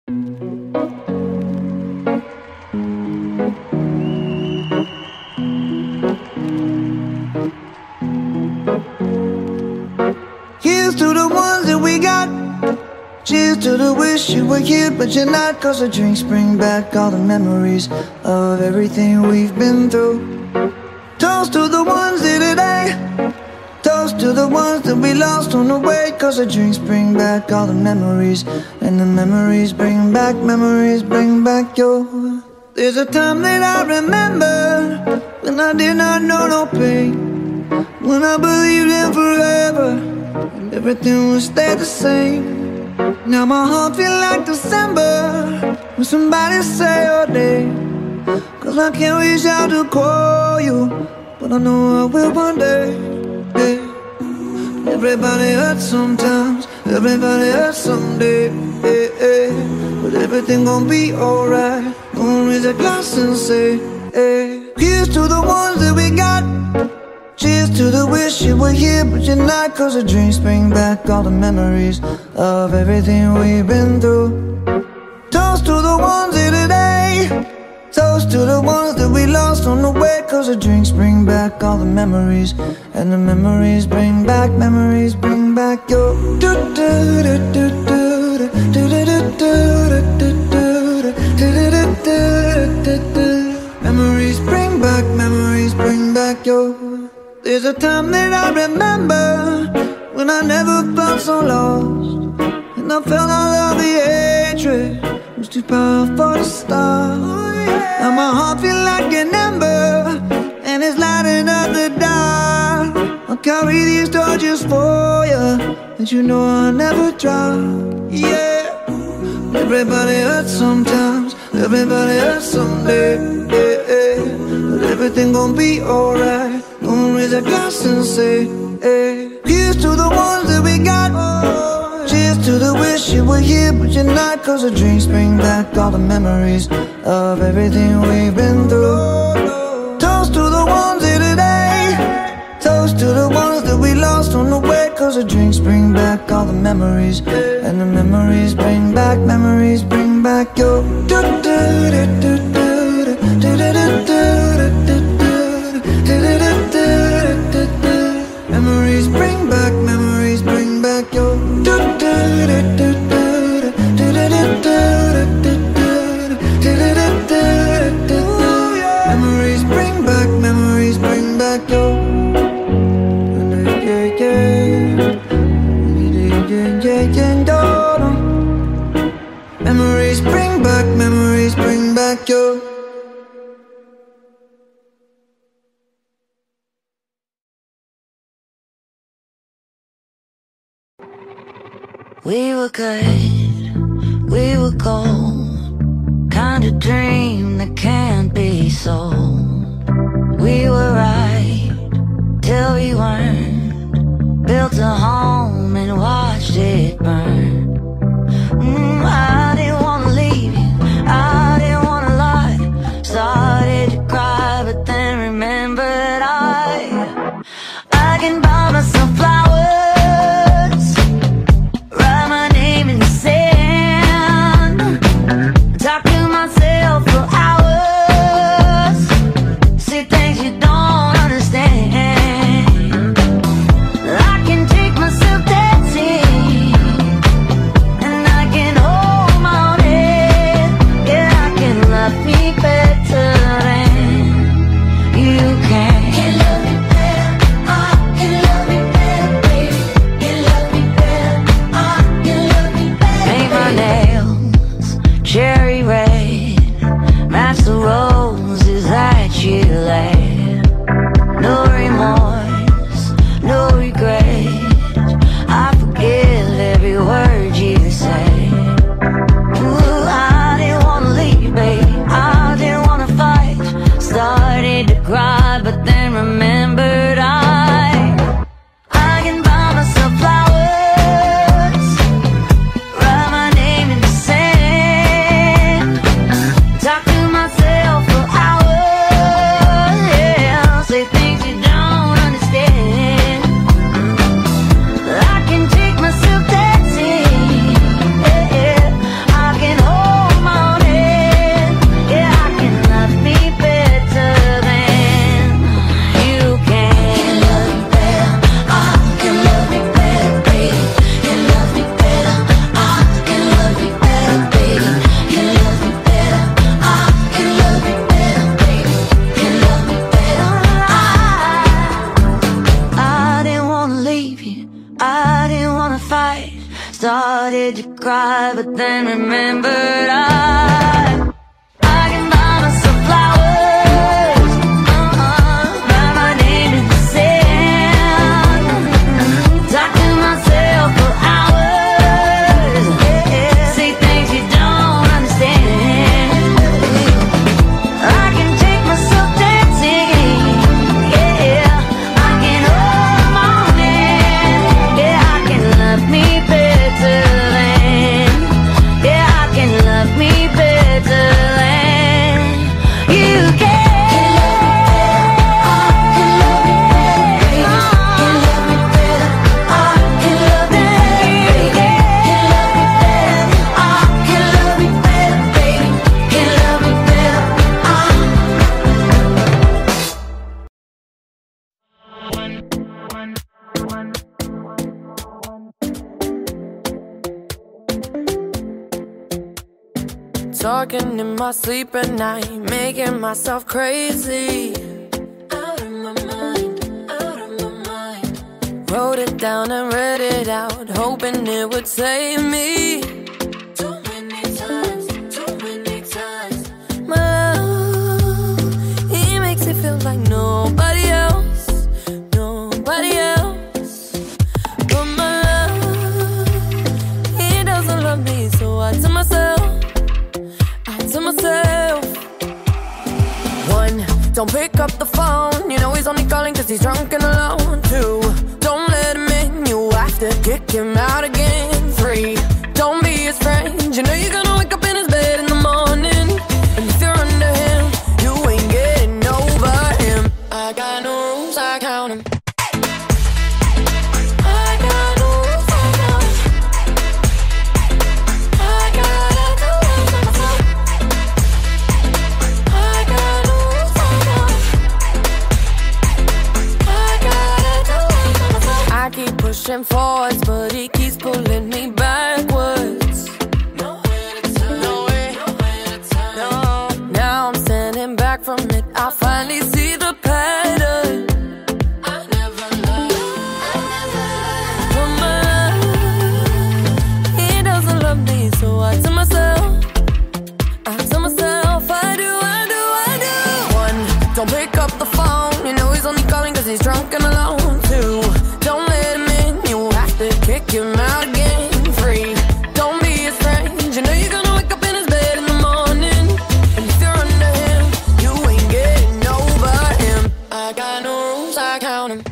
Here's to the ones that we got. Cheers to the wish you were here but you're not. Cause the drinks bring back all the memories of everything we've been through. Toast to the ones here today. Toast to the ones that we lost on the way. Cause the drinks bring back all the memories. And the memories bring back your. There's a time that I remember when I did not know no pain, when I believed in forever and everything would stay the same. Now my heart feel like December when somebody say your name. Cause I can't reach out to call you, but I know I will one day. Yeah. Everybody hurts sometimes, everybody hurts someday. Yeah, yeah. But everything gon' be alright. Gonna raise a glass and say, hey. Here's to the ones that we got. Cheers to the wish you were here but you're not. Cause the drinks bring back all the memories of everything we've been through. Toast to the ones here today. Toast to the ones that we lost on the way. Cause the drinks bring back all the memories. And the memories bring back your. Memories bring back your. There's a time that I remember when I never felt so lost, and I felt all of the hatred was too powerful to stop. Now my heart feel like an ember and it's lighting up the dark. I'll carry these torches for you, and you know I'll never drop. Yeah. Everybody hurts sometimes, everybody hurts someday. Yeah, yeah. But everything gon' be alright. Gonna raise a glass and say, hey. Here's to the ones that we got. Cheers to the wish you were here but you're not. Cause the drinks bring back all the memories of everything we've been through. Toast to the ones here today. Toast to the ones that we lost on the way. Cause the drinks bring back all the memories. And the memories bring back your. Memories bring back your. Memories bring back your. Memories bring back your. We were good, we were gold, kind of dream that can't be sold. We were right till we weren't, built a home and watched it burn. I didn't wanna leave you, I didn't wanna lie. Started to cry but then remembered I can buy myself flowers, talk to myself for hours, see things you don't understand. I can take myself then remembered I can buy myself flowers, write my name in the sand, talk to myself for hours, say things you don't understand. I can take myself dancing, I can hold my own hand, I can love me better than, I can love me better than you can. Talking in my sleep at night, making myself crazy. Out of my mind, out of my mind. Wrote it down and read it out, hoping it would save me. Too many times, too many times. My love, he makes it feel like nobody else, nobody else. But my love, he doesn't love me, so I tell myself, one, don't pick up the phone, you know he's only calling cause he's drunk and alone. Two, don't let him in, you have to kick him out again. Three, don't be his friend, you know you're gonna wake up in his bed in the morning, and if you're under him, you ain't getting over him. I got no rules, I count him. Pushing forwards, but he keeps pulling me backwards. Nowhere to turn, nowhere to turn. No. Now I'm standing back from it, I finally see the pattern. I never loved, but my love, he doesn't love me, so I tell myself, I do. One, don't pick up the phone, you know he's only calling cause he's drunk and alone. Two, don't let him in, kick him out again. Three, don't be his friend, you know you're gonna wake up in his bed in the morning, and if you're under him, you ain't getting over him. I got no rules, I count him.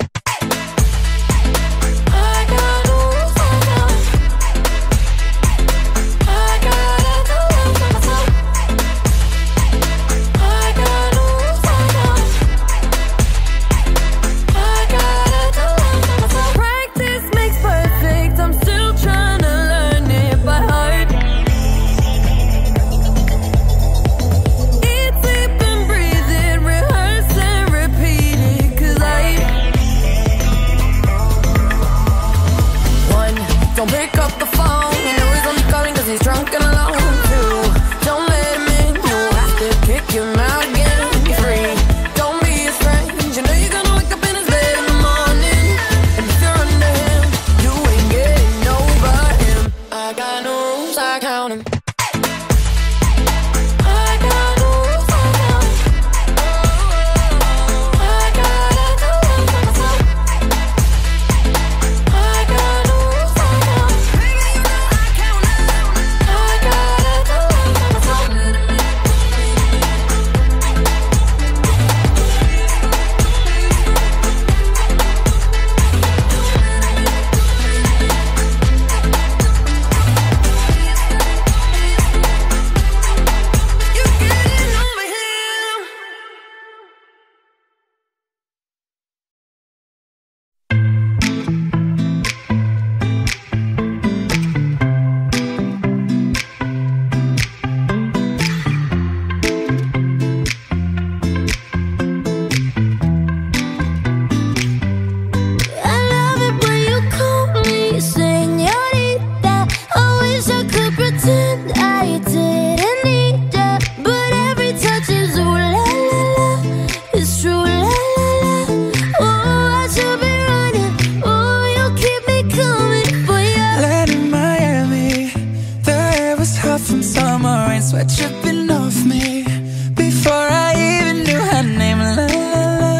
was hot from summer rain, sweat dripping off me before I even knew her name. La la la,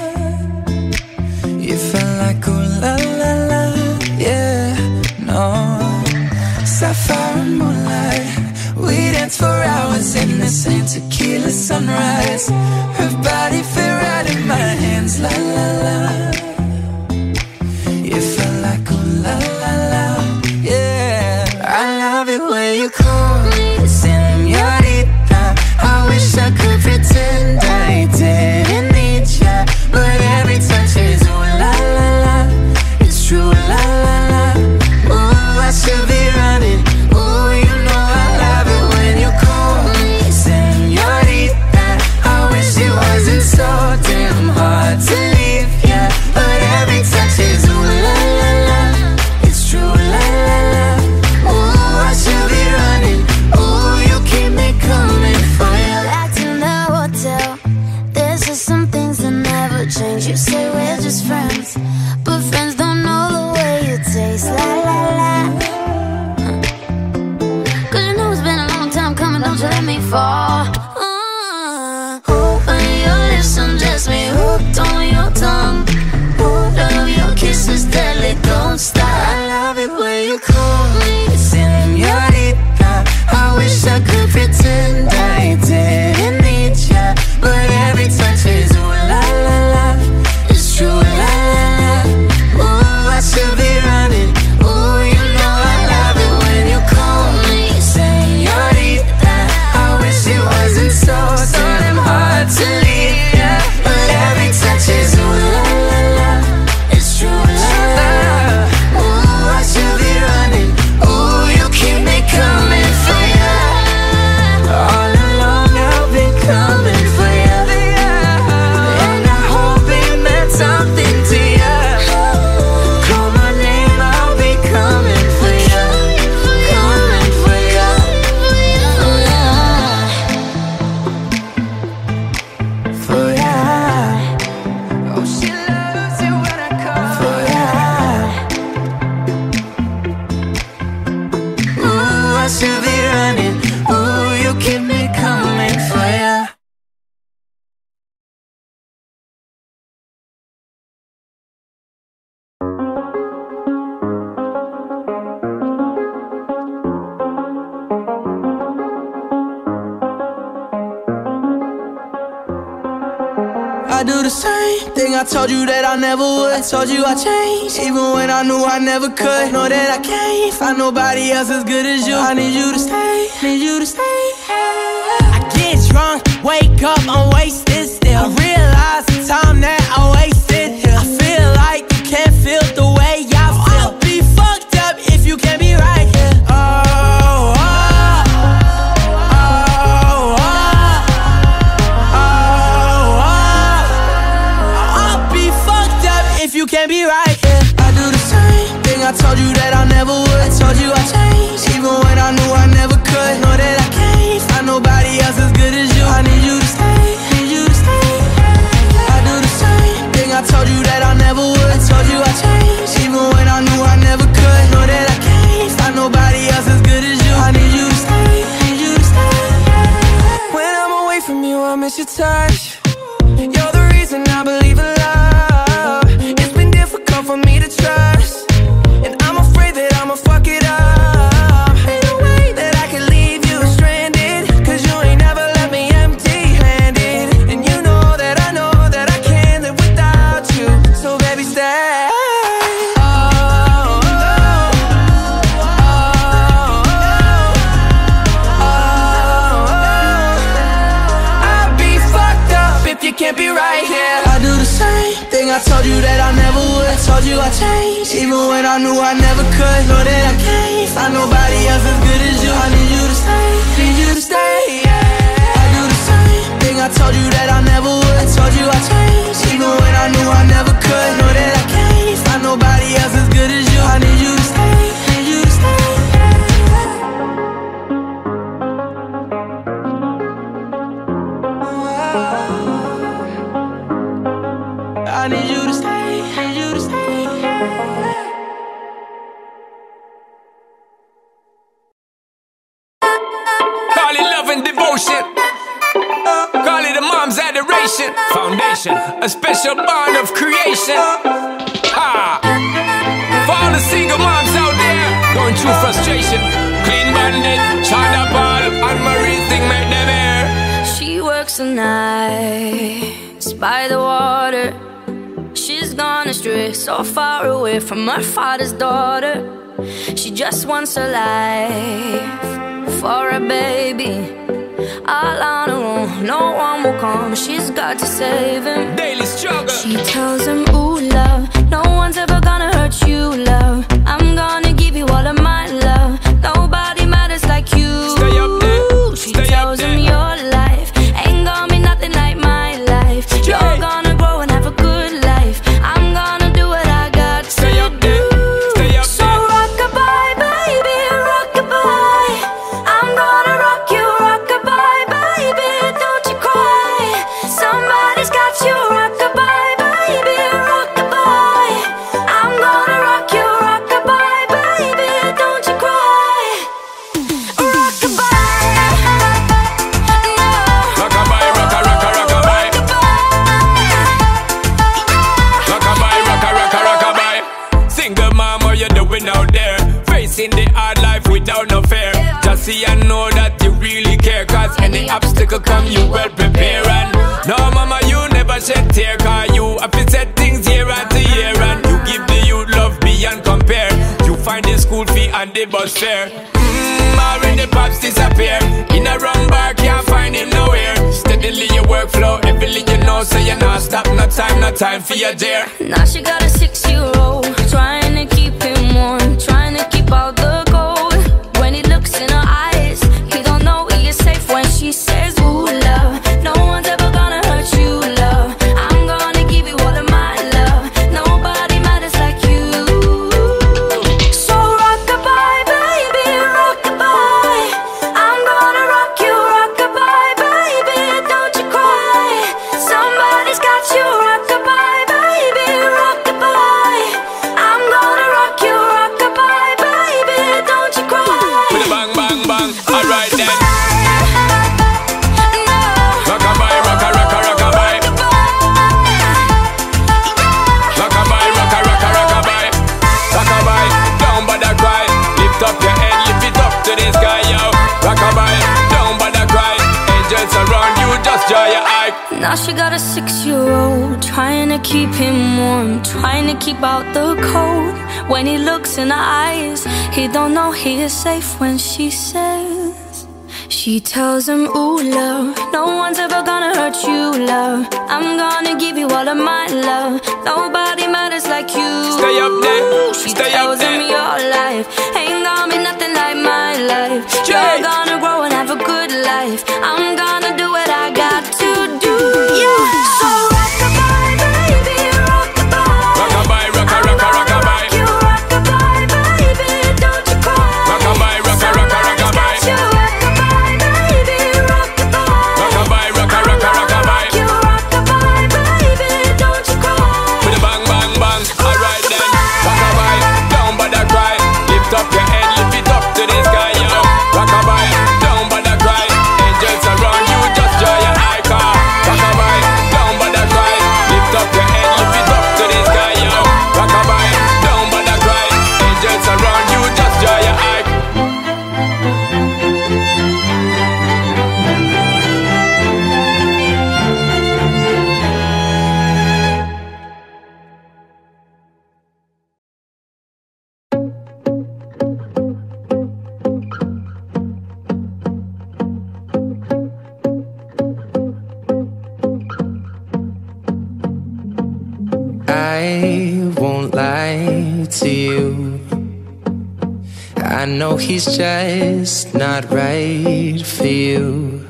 you felt like ooh la la la, yeah, no. Sapphire and moonlight, we danced for hours in the same tequila sunrise. Her body fit right in my hands, la la la. You felt like ooh la la la, yeah. I love it when you call me señorita. I wish I could pretend I didn't need ya, but every touch is ooh la la la. It's true, la la la. Ooh, I should be running. Ooh, you know I love it when you call me señorita. I wish it wasn't so damn hard to leave ya, but every touch is ooh la la la. It's true, la la la. Ooh, I should be running. Ooh, you keep me coming for ya. Back in the hotel, there's just some things that never change. You say we're just friends, but friends don't know the way you taste. La la la. Cause you know it's been a long time coming, don't you let me fall. Open your lips and just me hooked on your tongue. Oh, love your kisses deadly, don't stop. I love it when you call me señorita. I wish I could pretend I didn't need ya, but every touch is ooh la la la. It's true, la la la. Ooh, I should be running. Ooh, you know I love it when you call me señorita. I wish it wasn't so damn hard to leave ya, but every touch is ooh la la la. It's true, la la la. Ooh, I should be running. Ooh, you keep me coming for ya. All along I've been coming for ya, and I hope it meant something to ya. Call my name, I'll be coming for ya, coming for ya. For ya. Oh, she loves it when I call for ya. Ooh, I should be running. Ooh, you keep me coming for ya. I do the same thing I told you that I never would. I told you I changed, even when I knew I never could. Know that I can't find nobody else as good as you. I need you to stay, need you to stay. I get drunk, wake up, I'm wasted still. I realize the time that I wasted here. I feel like you can't feel the way I feel. I'll be fucked up if you can't be right here. Oh, oh, oh, oh, oh, oh. I'll be fucked up if you can't be right here. I do the same thing I told you that I never would. I told you I changed, even when I knew I never could. Know that I can't find nobody else as good as you. I need you to stay, need you to stay. I do the same thing I told you that I never would. I told you I changed, even when I knew I never could. Know that I can't find nobody else as good as you. I need you to stay, need you to stay. When I'm away from you, I miss your touch. You're the reason I believe in love. It's been difficult for me to trust, and I'm afraid that I'ma fuck it up. Ain't no way that I can leave you stranded, cause you ain't never left me empty-handed. And you know that I can't live without you. So baby, stay. Oh, oh, oh, oh, oh. I'd be fucked up if you can't be right here. I do the same thing I told you that I never would. I told you I changed, even when I knew I never could. Know that I can't find nobody else as good as you. I need you to stay, need you to stay, yeah. I do the same thing I told you that I never would. I told you I changed, even when I knew I never could. Know that I can't find nobody else as good as you. I need you to stay, need you to stay. I need you to stay, need you to stay. and devotion. Call it a mom's adoration. Foundation, a special bond of creation. For all the single moms out there going through frustration, Clean Bandit, China Ball, and Marie thing make them air. She works the nights by the water. She's gone astray, so far away from her father's daughter. She just wants a life for a baby. All on her own, no one will come. She's got to save him. Daily struggle. She tells him, ooh, love, no one's ever gonna hurt you, love. I'm gonna give you all of my love. Nobody matters like you. Stay up there. She tells him your life ain't gonna be nothing like my life. You're gonna grow and have a good life. I'm gonna do what I got to do. Stay up So rock-a-bye, baby, rock-a-bye. I'm gonna rock you, rock-a-bye, baby, don't you cry. Somebody's got you, rock-a-bye, baby, rock-a-bye. I'm gonna rock you, rock-a-bye, baby, don't you cry. Rock-a-bye, no. Rock-a-bye, rock-a-rock-a-rock-a-bye. Rock-a-bye, rock-a-rock-a-rock-a-bye. Single mom, what you doing out there? Facing the hard life without no fear. Just see and know that you really care. Cause any obstacle come, you well prepare. And no mama, you never shed tear. Cause you have to set things year after year. And you give the youth love beyond compare. You find the school fee and the bus fare. When the pops disappear, in a wrong bar, can't find him nowhere. Steadily your workflow, everything you know, so you're not stop, no time for your dear. Now she got a 6-year-old, trying to keep him warm, trying to keep out the cold. When he looks in her eyes, he don't know he is safe when she says, ooh, love, no one's ever gonna hurt you, love. I'm gonna give you all of my love. Nobody matters like you. So rock-a-bye, baby, rock-a-bye. I'm gonna rock you, rock-a-bye, baby, don't you cry. Somebody's got you, rock-a-bye, baby, rock-a-bye. I'm gonna rock you, rock-a-bye, baby, don't you cry. With a bang, bang, bang, alright then. No. Rock-a-bye, rock-a-rock-a-rock-a-bye. Rock-a-bye, rock-a-rock-a-rock-a-bye. Rock-a-bye, don't bother cry. Lift up your head, lift it up to the sky, yo. Rock-a-bye, don't bother cry. Angels around you, just joy your eye. Now she got a 6-year-old, trying to keep him warm, trying to keep out the cold. When he looks in her eyes, he don't know he is safe when she says. She tells him, ooh, love, no one's ever gonna hurt you, love. I'm gonna give you all of my love. Nobody matters like you. Stay up there, She stay up tells there. him your life ain't gonna be nothing like my life. You're gonna grow and have a good life. I'm gonna do what I got to do. So rock-a-bye, baby, rock-a-bye. Rock-a-bye, rock-a-rock-a-rock-a-bye. You rock-a-bye, baby, don't you cry. Rock-a-bye, rock-a-rock-a-rock-a-bye. You rock-a-bye, baby, rock-a-bye. Rock-a-bye, rock-a-rock-a-rock-a-bye. You rock-a-bye, baby, don't you cry. With a bang, bang, bang, alright then. Rock-a-bye, don't bother cry. Lift up your head, lift it up to the sky, yo. Rock-a-bye, don't bother cry. Angels around you, just joy your eye car. Rock-a-bye, don't bother cry. Lift up your head, lift it up to the sky, yo. Rock-a-bye, don't bother cry. Angels around you, just joy your eye. I won't lie to you. I know he's just not right for you.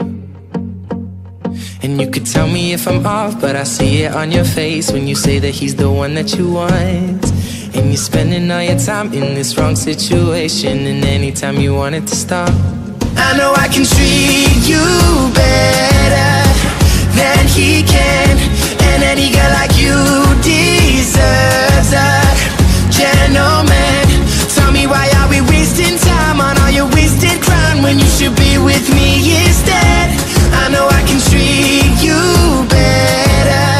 And you could tell me if I'm off, but I see it on your face when you say that he's the one that you want. And you're spending all your time in this wrong situation, and anytime you want it to stop, I know I can treat you better than he can. And any girl like you deserves a gentleman. Tell me, why are we wasting time on all your wasted crown ground when you should be with me instead. I know I can treat you better,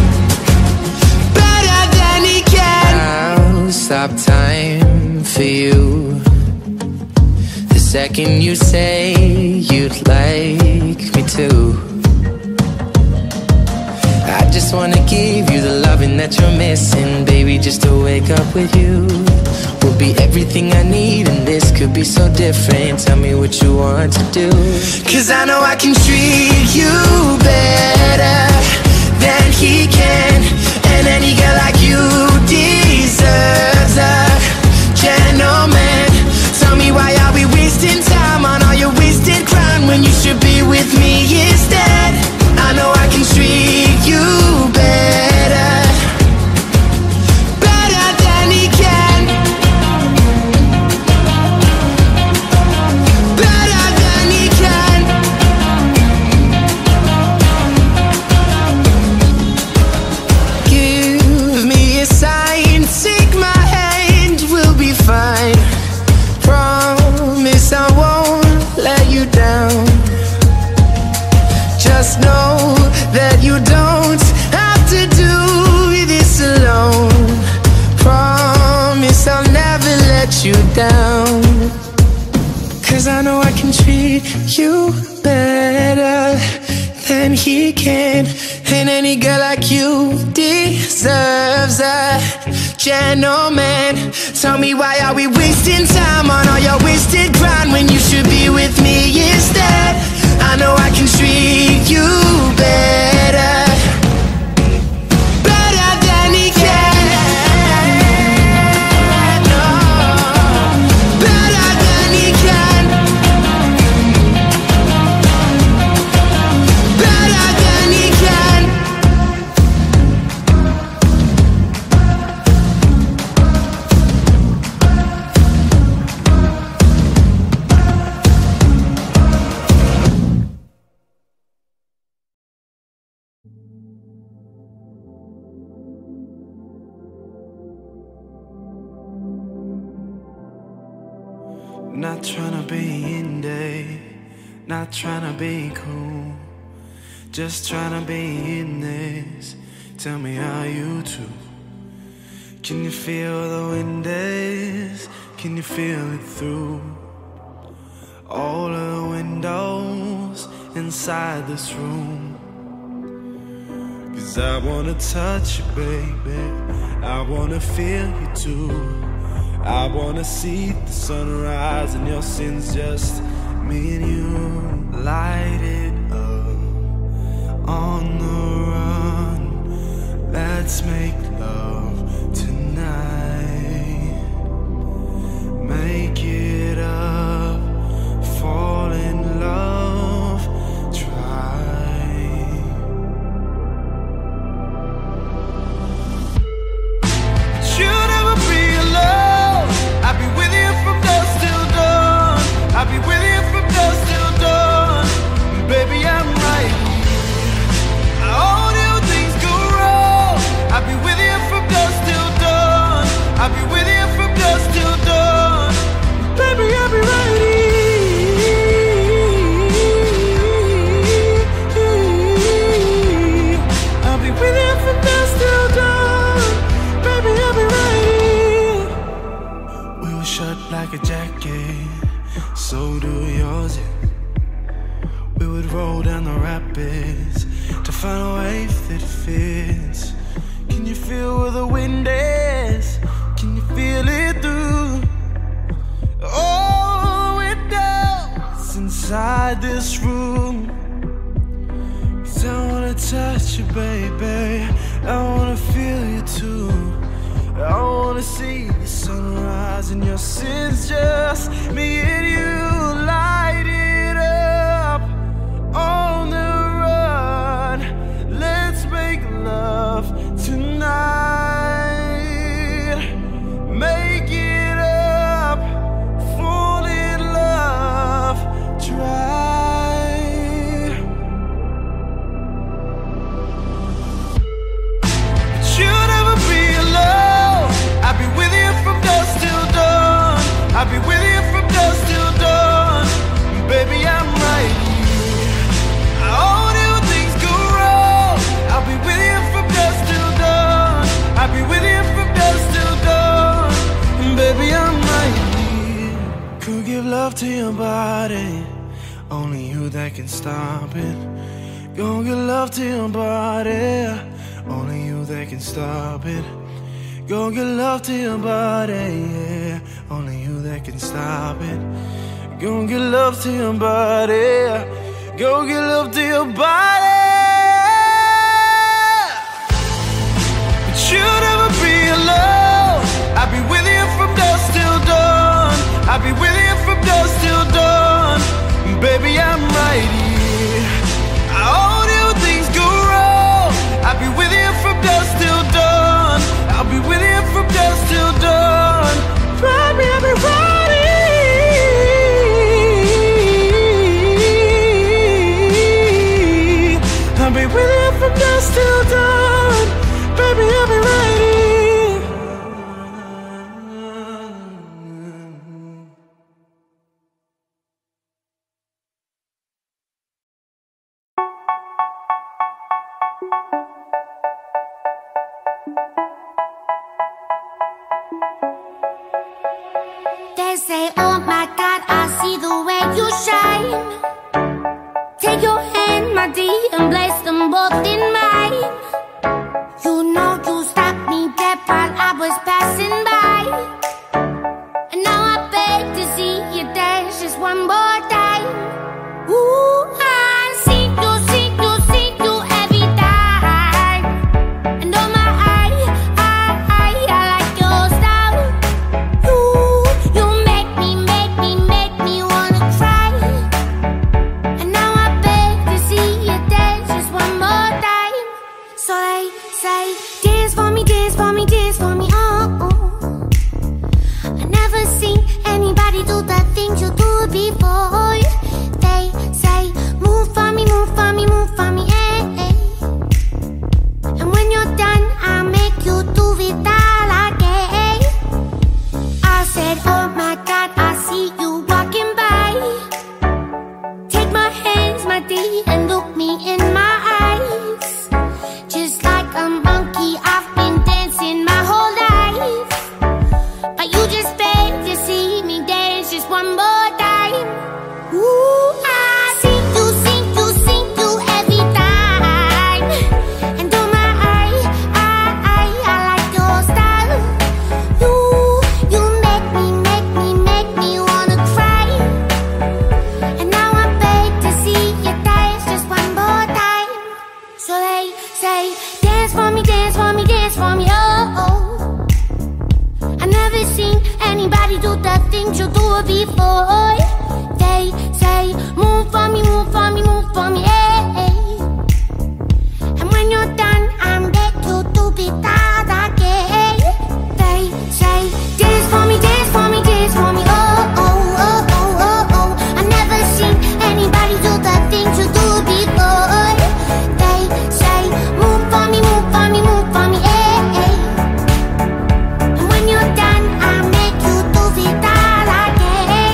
better than he can. I'll stop time for you the second you say you'd like me to. I just wanna give you the loving that you're missing, baby. Just to wake up with you will be everything I need, and this could be so different. Tell me what you want to do, 'cause I know I can treat you better than he can. And any girl like you deserves a gentleman. Tell me, why are we wasting time on all your wasted crime when you should be with me instead? I know I can treat you better, better than he can, better than he can. Give me a sign, take my hand, we'll be fine. Promise I won't let you down. Just know that you don't have to do this alone. Promise I'll never let you down, 'cause I know I can treat you better than he can. And any girl like you deserves a gentleman. Tell me, why are we wasting time on all your wasted grind when you should be with me instead? I know I can treat you better, better than he can. No, better than he can, better than he can. Not tryna be indie, not tryna be cool, just tryna be in this. Tell me, how you too? Can you feel the wind is? Can you feel it through all of the windows inside this room? 'Cause I wanna touch you, baby, I wanna feel you too. I wanna see the sunrise and your sins, just me and you. Light it up on the run, let's make love tonight. Make it up, fall in love, try. You'll never be alone, I'll be with you from dusk till dawn. I'll be with you from dusk till dawn. Baby, I'm right here. All new things go wrong. I'll be with you from dusk till dawn. I'll be with you from dusk till dawn. Baby, I'll be right here. I'll be with you from dusk till dawn. Baby, I'll be right here. We were shut like a jacket, so do yours, yeah. We would roll down the rapids to find a wave that fits. Can you feel where the wind is? Can you feel it through all the windows inside this room? 'Cause I wanna touch you, baby, I wanna feel you too. I wanna see the sunrise and your sins, just me and you. Light it up on the run, let's make love tonight. Make it up, fall in love, try. You'll never be alone, I'll be with you from dusk till dawn. I'll be with you from dusk till dawn. only you that can stop it. Gon' get love to your body, only you that can stop it. Gon' get love to your body, yeah, only you that can stop it. Gon' get love to your body, gon' get love to your body. But you'll never be alone. I'll be with you from dusk till dawn. I'll be with you from dusk till dawn. Baby, I'm right here. I hold you when things go wrong. I'll be with you from dusk till dawn. I'll be with you from dusk till dawn. Baby, I'll be right here. I'll be with you from dusk till dawn. Baby, I'll be right here. They say, oh my God, I see the way you shine. Take your hand, my dear, and place them both in mine. You know you stopped me dead while I was passing by. And now I beg to see you dance just one more time. Ooh, I see you, see you, see you every time. And oh my, I like your style. You make me wanna cry. And now I beg to see you dance just one more time. So they say, dance for me, dance for me, dance for me, oh, oh. I never seen anybody do the things you do before. They say, move for me, move for me, move for me, eh, eh. And when you're done, I'll make you do it all again. I said, oh my God, I see you walking by. Take my hands, my dear, and look me in my eyes. Just like a monkey, I've been dancing my whole life. But you just beg to see me dance just one more time. Ooh, I see you, see you, see you every time. And oh my, I like your style. You make me wanna cry. And now I beg to see you dance just one more time. So they say, dance for me, dance for me, dance for me, oh, oh. I never seen anybody do the things you do before. They say, move for me, move for me, move for me, eh, eh. And when you're done, I'm back to do it all again. They say, dance for me, dance for me, dance for me, oh, oh, oh, oh, oh, oh. I never seen anybody do the things you do before. They say, move for me, move for me, move for me, eh, eh. And when you're done, I'll make you do it all again.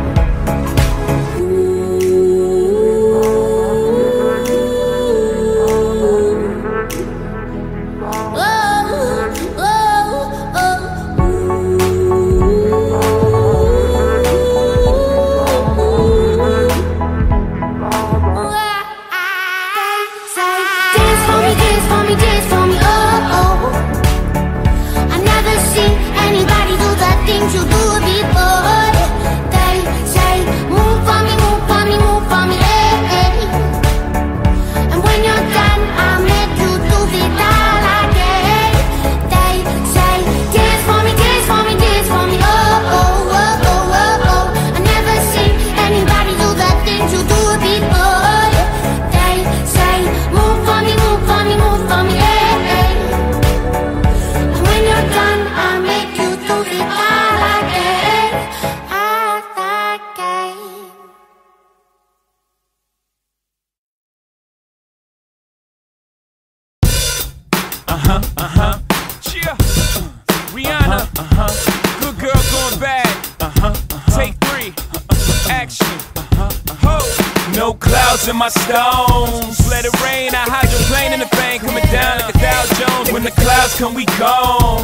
No clouds in my stones. Let it rain, I hydroplane in the bank, coming down like a Dow Jones. When the clouds come, we gone.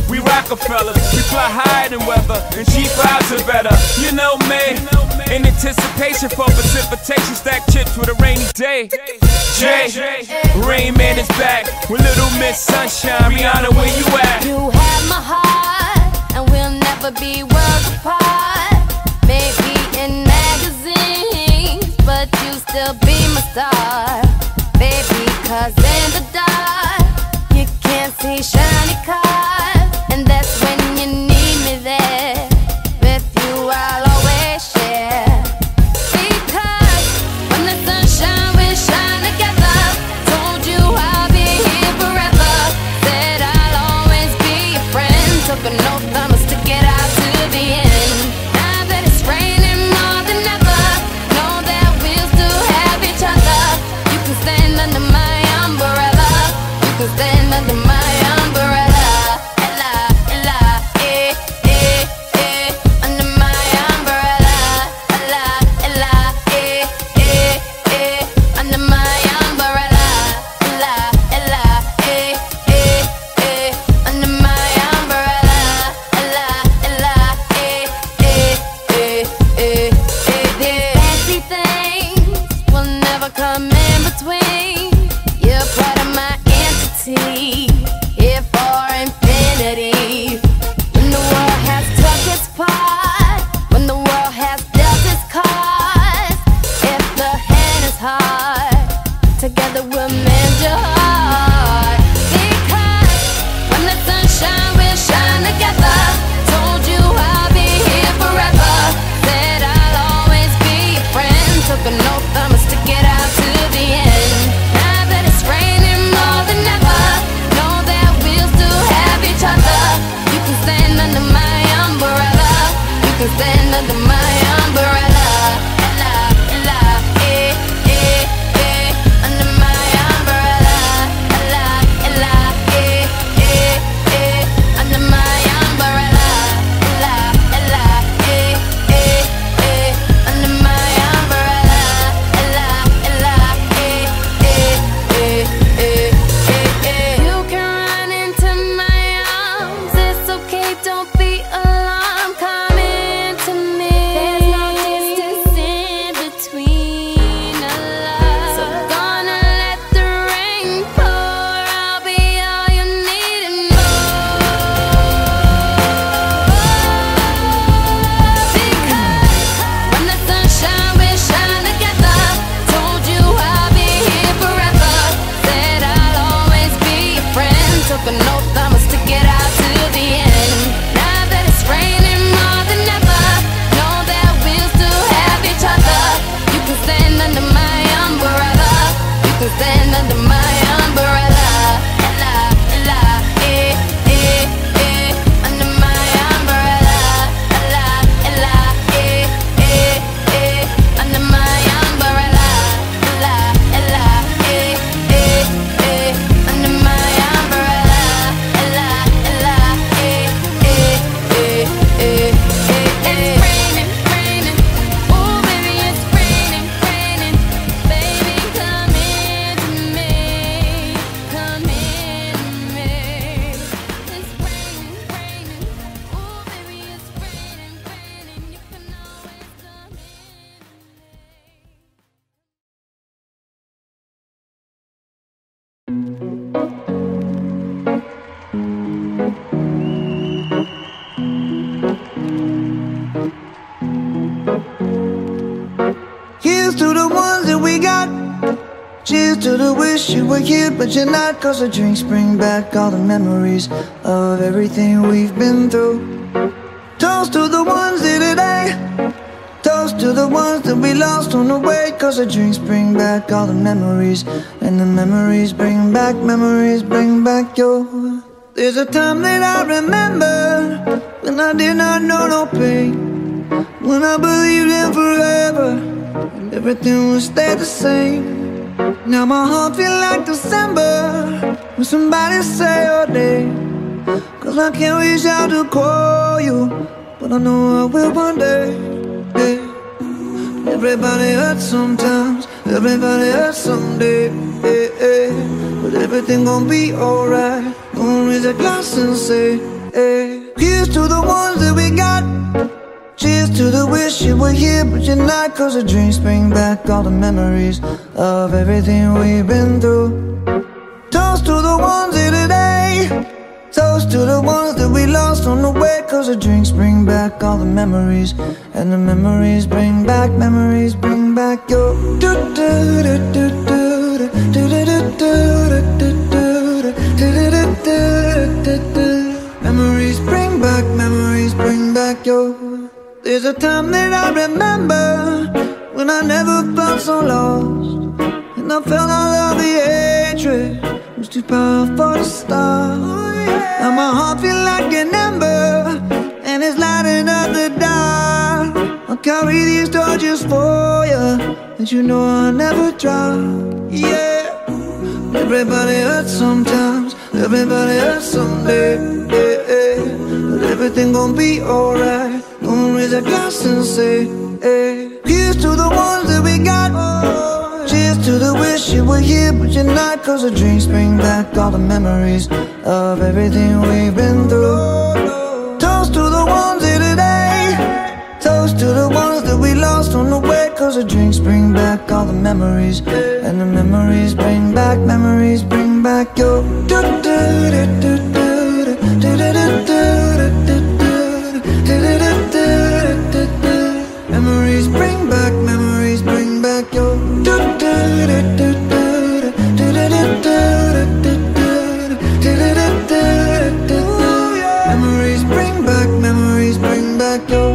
We Rockefellers, we fly higher than weather, and cheap vibes are better. You know me, in anticipation for precipitation, stack chips with a rainy day. Jay, Rain Man is back with Little Miss Sunshine. Rihanna, where you at? You have my heart, and we'll never be worlds apart. Maybe in magazines, but you still be my star, baby. 'Cause in the dark, you can't see shiny cars, and that's when you need me there. With you, I'll always share. Because when the sunshine will shine together, told you I'll be here forever. Said I'll always be your friend. Took an oath, I'ma stick it out to the end. Now that it's raining more than ever, know that we'll still have each other. You can stand under my umbrella. You can stand under my umbrella. Ella, Ella, under my umbrella. Ella, Ella, under my umbrella. Ella, Ella, under my umbrella. Ella, Ella, fancy things will never come in between. You're part of my entity, here for infinity. When the world has took its part, when the world has dealt its cards, if the hand is hard, together we'll mend your heart. Because when the sunshine will shine together, told you I'll be here forever. Said I'll always be your friend. Took an oath, I'ma stick it out to the end. Now that it's raining more than ever, know that we'll still have each other. You can stand under my umbrella. You can stand under my umbrella. Ella, Ella, under my umbrella. Ella, Ella, under my umbrella. Ella, Ella, under my umbrella. Ella, Ella, you can run into my arms. It's okay, don't be alarmed. Come into me. There's no distance in between us. So gonna let the rain pour. I'll be all you need and more. Because when the sunshine will shine together, told you I'll be here forever. Said I'll always be your friend. Took an oath, I'ma stick it out to the end. Now that it's raining more than ever, know that we'll still have each other. You can stand under my umbrella. You can stand under my umbrella. Ella, Ella, under my umbrella. Ella, Ella, under my umbrella. Ella, Ella, under my umbrella. Ella, Ella, it's raining, raining. Oh baby, it's raining, raining. Baby, come into me, come into me. It's raining, raining. Oh baby, it's raining, raining. You can always come in. Here's to the ones that we got. Cheers to the wish you were here but you're not. 'Cause the drinks bring back all the memories of everything we've been through. Toast to the ones here today. Toast to the ones that we lost on the way. 'Cause the drinks bring back all the memories, and the memories bring back your. There's a time that I remember when I did not know no pain, when I believed in forever and everything would stay the same. Now my heart feel like December when somebody say your name. 'Cause I can't reach out to call you, but I know I will one day. Yeah. Everybody hurts sometimes, everybody hurts someday. Yeah, yeah. But everything gon' be alright. Gonna raise a glass and say Here's to the ones that we got. Cheers to the wish you were here but you're not, 'cause the drinks bring back all the memories of everything we've been through. Toast to the ones here today. Toast to the ones that we lost on the way, 'cause the drinks bring back all the memories, and the memories bring back your memories bring back your. There's a time that I remember when I never felt so lost, and I felt all of the hatred was too powerful to stop. Now my heart feel like an ember, and it's lighting up the dark. I'll carry these torches for you, and you know I'll never drop. Yeah, everybody hurts sometimes, everybody hurts someday. Yeah, yeah. But everything gon' be alright. Gonna raise a glass and say, hey. Here's to the ones that we got. Cheers to the wish you were here but you're not, 'cause the drinks bring back all the memories of everything we've been through. Toast to the ones here today. Toast to the ones that we lost on the way, 'cause the drinks bring back all the memories, and the memories bring back your memories bring back your memories bring back your.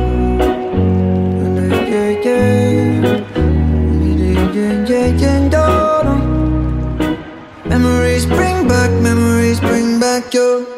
Memories bring back your.